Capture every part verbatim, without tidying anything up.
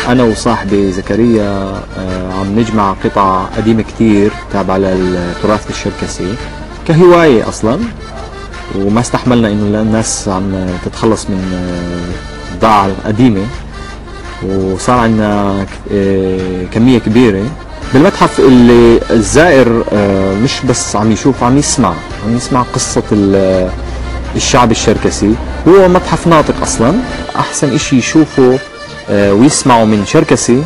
أنا وصاحبي زكريا عم نجمع قطع قديمة كتير تابعة للتراث الشركسي كهواية أصلا، وما استحملنا إنه الناس عم تتخلص من بضاعة قديمة، وصار عندنا كمية كبيرة بالمتحف اللي الزائر مش بس عم يشوف، عم يسمع عم يسمع قصة الشعب الشركسي. هو متحف ناطق أصلا، أحسن إشي يشوفه ويسمعوا من شركسي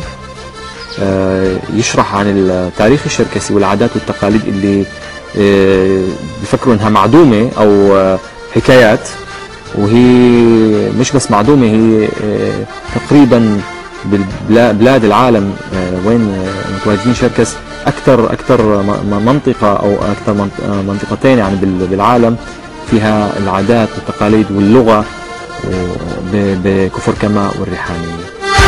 يشرح عن التاريخ الشركسي والعادات والتقاليد اللي بفكروا انها معدومة او حكايات، وهي مش بس معدومة، هي تقريبا ببلاد العالم وين متواجدين شركس اكثر اكثر منطقة او اكثر منطقتين يعني بالعالم فيها العادات والتقاليد واللغة بكفر كماء والريحانية.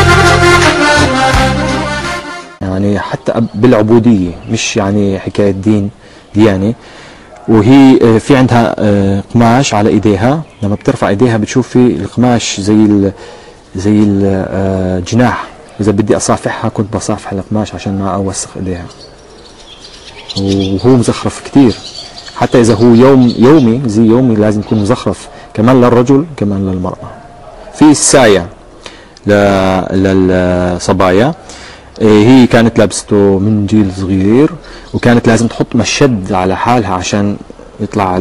يعني حتى بالعبودية مش يعني حكاية دين ديانة، وهي في عندها قماش على ايديها، لما بترفع ايديها بتشوف في القماش زي ال زي الجناح، اذا بدي اصافحها كنت بصافح القماش عشان ما اوسخ ايديها، وهو مزخرف كثير، حتى اذا هو يوم يومي زي يومي لازم يكون مزخرف كمان للرجل كمان للمرأة. في الساية للصبايا، هي كانت لابسته من جيل صغير، وكانت لازم تحط مشد على حالها عشان يطلع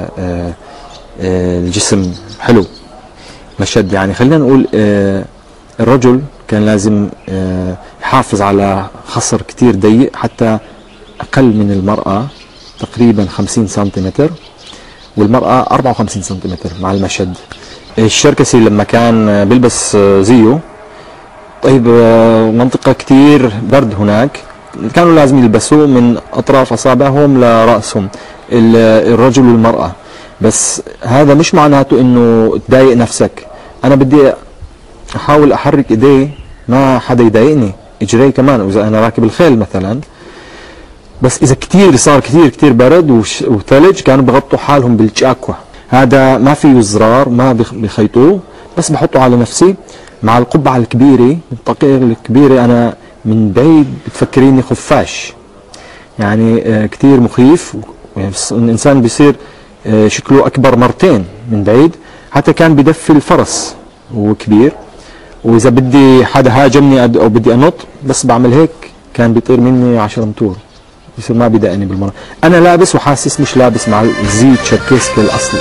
الجسم حلو. مشد يعني خلينا نقول الرجل كان لازم يحافظ على خصر كتير ضيق، حتى أقل من المرأة تقريبا خمسين سنتيمتر، والمرأة أربعة وخمسين سنتيمتر مع المشد. الشركسي لما كان بيلبس زيه، طيب منطقة كتير برد هناك، كانوا لازم يلبسوه من أطراف أصابعهم لرأسهم الرجل والمرأة، بس هذا مش معناته إنه تضايق نفسك. أنا بدي أحاول أحرك إيدي ما حدا يضايقني، إجري كمان، وإذا أنا راكب الخيل مثلا، بس إذا كتير صار كتير كتير برد وثلج كانوا بغطوا حالهم بالجاكوا. هذا ما فيه زرار، ما بخيطوه، بس بحطه على نفسي مع القبعة الكبيرة الطاقية الكبيرة. أنا من بعيد بتفكريني خفاش، يعني كتير مخيف، الإنسان بيصير شكله أكبر مرتين من بعيد، حتى كان بدفي الفرس وهو كبير، وإذا بدي حدا هاجمني أو بدي أنط بس بعمل هيك كان بيطير مني عشر متور، يصير ما بيدقني بالمرة. أنا لابس وحاسس مش لابس مع الزي تشركسكي الأصلي.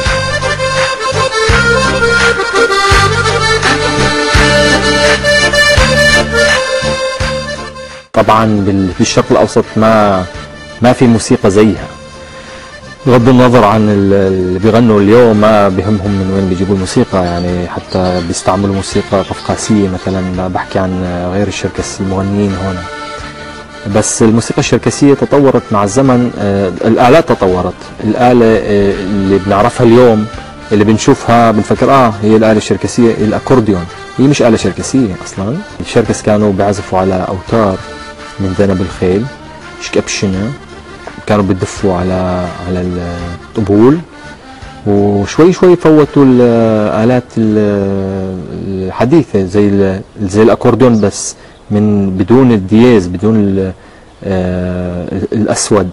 طبعا في الشرق الاوسط ما ما في موسيقى زيها، بغض النظر عن اللي بيغنوا اليوم ما بهمهم من وين بيجيبوا الموسيقى، يعني حتى بيستعملوا موسيقى قفقاسيه مثلا، بحكي عن غير الشركسي المغنيين هون. بس الموسيقى الشركسيه تطورت مع الزمن، الالات تطورت، الاله اللي بنعرفها اليوم اللي بنشوفها بنفكر اه هي الاله الشركسيه، الاكورديون، هي مش آلة شركسية أصلا. الشركس كانوا بيعزفوا على أوتار من ذنب الخيل، شكبشنة، كانوا بيدفوا على على الطبول، وشوي شوي فوتوا الآلات الحديثة زي زي الأكورديون، بس من بدون الدياز، بدون الأسود،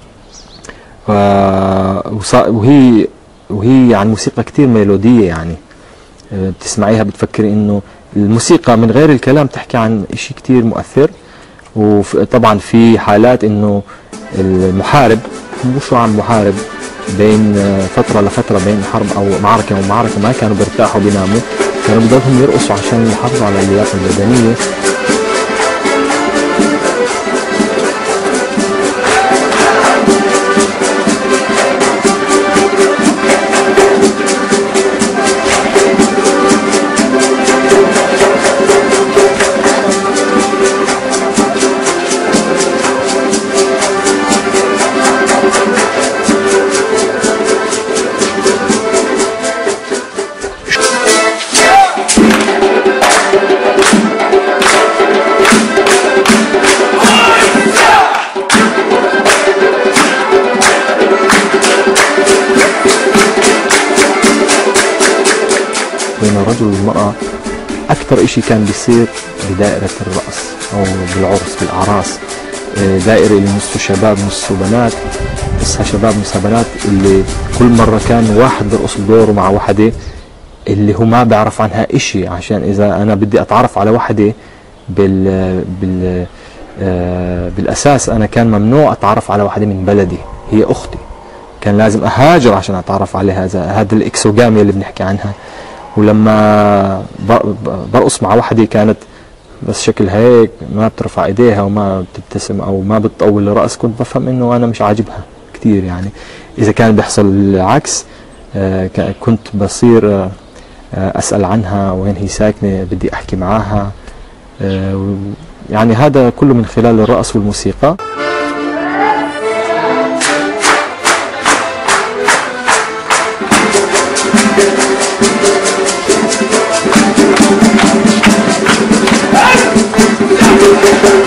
وهي وهي عن موسيقى كتير ميلودية، يعني بتسمعيها بتفكري انه الموسيقى من غير الكلام تحكي عن اشي كتير مؤثر. وطبعا في حالات انه المحارب مش عم محارب بين فترة لفترة، بين حرب او معركة ومعركة، ما كانوا بيرتاحوا بيناموا، كانوا بدهم يرقصوا عشان يحافظوا على اللياقة البدنية. بين الرجل والمرأة أكثر إشي كان بيصير بدائرة الرقص أو بالعرس بالأعراس، دائرة اللي نصه شباب نصه بنات، نصها شباب نصها بنات، اللي كل مرة كان واحد بيرقص بدوره مع وحدة اللي هو ما بيعرف عنها إشي، عشان إذا أنا بدي أتعرف على وحدة بال بال آه بالأساس أنا كان ممنوع أتعرف على وحدة من بلدي، هي أختي، كان لازم أهاجر عشان أتعرف عليها. هذا الإكسوجاميا اللي بنحكي عنها. ولما برقص مع وحدة كانت بس شكل هيك، ما بترفع ايديها وما بتبتسم او ما بتطول الرأس، كنت بفهم انه انا مش عاجبها كثير. يعني اذا كان بيحصل العكس كنت بصير اسأل عنها وين هي ساكنة، بدي احكي معاها. يعني هذا كله من خلال الرقص والموسيقى. Yeah.